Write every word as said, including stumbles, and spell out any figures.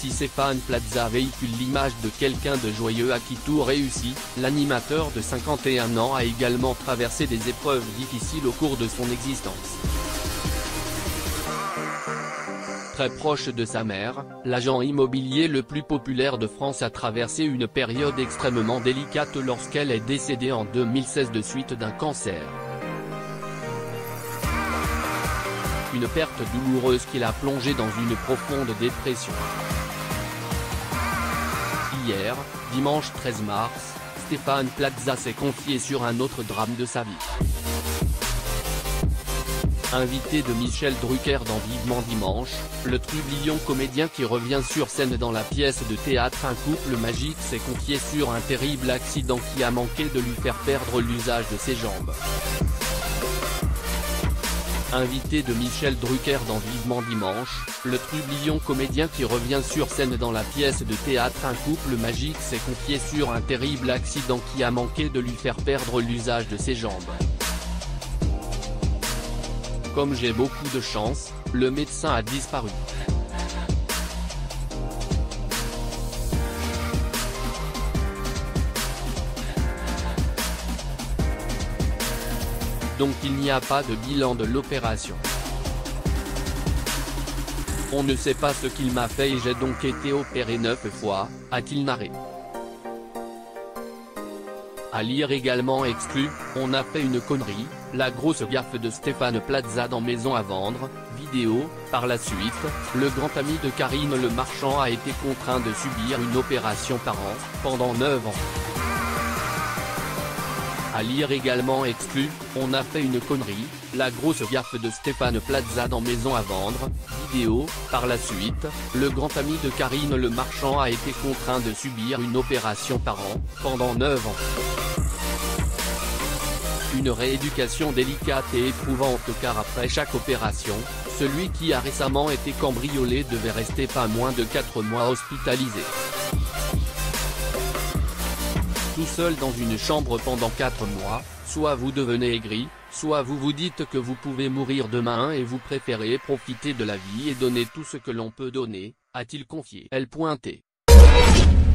Si Stéphane Plaza véhicule l'image de quelqu'un de joyeux à qui tout réussit, l'animateur de cinquante et un ans a également traversé des épreuves difficiles au cours de son existence. Très proche de sa mère, l'agent immobilier le plus populaire de France a traversé une période extrêmement délicate lorsqu'elle est décédée en deux mille seize de suite d'un cancer. Une perte douloureuse qui l'a plongé dans une profonde dépression. Hier, dimanche treize mars, Stéphane Plaza s'est confié sur un autre drame de sa vie. Invité de Michel Drucker dans Vivement Dimanche, le trublion comédien qui revient sur scène dans la pièce de théâtre Un couple magique s'est confié sur un terrible accident qui a manqué de lui faire perdre l'usage de ses jambes. Invité de Michel Drucker dans Vivement Dimanche, le trublion comédien qui revient sur scène dans la pièce de théâtre Un couple magique s'est confié sur un terrible accident qui a manqué de lui faire perdre l'usage de ses jambes. Comme j'ai beaucoup de chance, le médecin a disparu. Donc il n'y a pas de bilan de l'opération. On ne sait pas ce qu'il m'a fait et j'ai donc été opéré neuf fois, a-t-il narré. À lire également exclu, on a fait une connerie, la grosse gaffe de Stéphane Plaza dans Maison à vendre, vidéo. Par la suite, le grand ami de Karine Le Marchand a été contraint de subir une opération par an, pendant neuf ans. À lire également exclu, on a fait une connerie, la grosse gaffe de Stéphane Plaza dans Maison à vendre, vidéo. Par la suite, le grand ami de Karine Le Marchand a été contraint de subir une opération par an, pendant neuf ans. Une rééducation délicate et éprouvante car après chaque opération, celui qui a récemment été cambriolé devait rester pas moins de quatre mois hospitalisé. Tout seul dans une chambre pendant quatre mois, soit vous devenez aigri, soit vous vous dites que vous pouvez mourir demain et vous préférez profiter de la vie et donner tout ce que l'on peut donner, a-t-il confié. Elle pointait.